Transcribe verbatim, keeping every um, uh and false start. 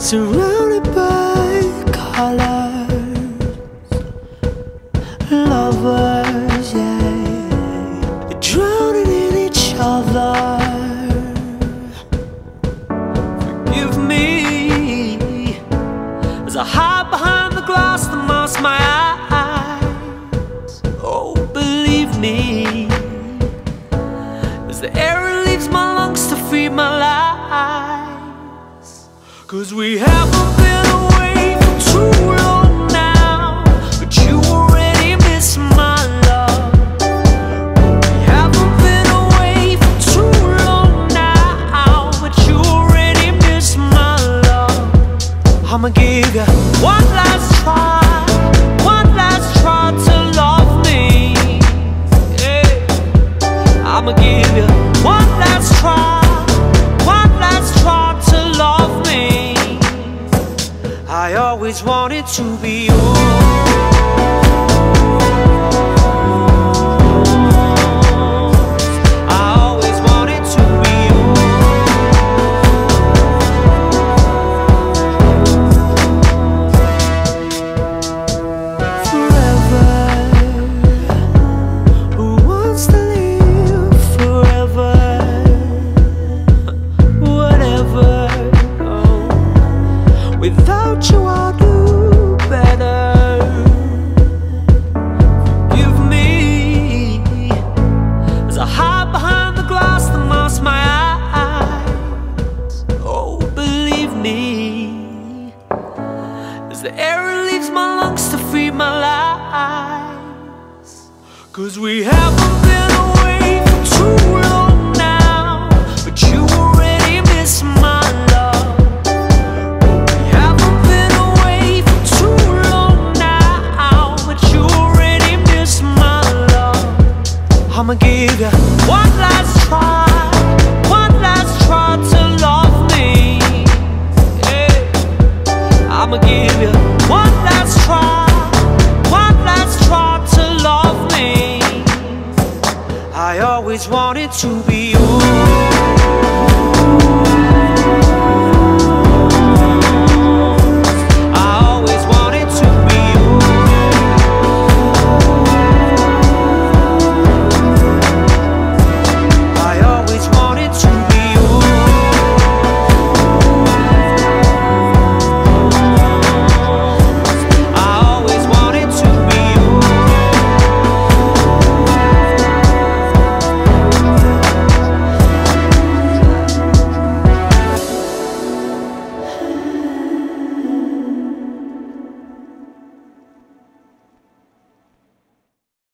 surrounded by colors, lovers, yeah, drowning in each other. Forgive me as I hide behind the glass that masks my eyes. Oh, believe me, as the air leaves my lungs to feed my lies. 'Cause we haven't been away for too long now, but you already miss my love. We haven't been away for too long now, but you already miss my love. I'ma give you one last try, one last try to love me, yeah. I'ma give you one last try, one last try to love me. I always wanted to be yours. I always wanted to be yours. Forever, who wants to live forever? Whatever. Without you I'll do better. Forgive me as I hide behind the glass that masks my eyes. Oh, believe me, as the air leaves my lungs to feed my lies. 'Cause we haven't been away for too long now, but you already miss my love. I'ma give you one last try, one last try to love me, yeah. I'ma give you one last try, one last try to love me. I always wanted to be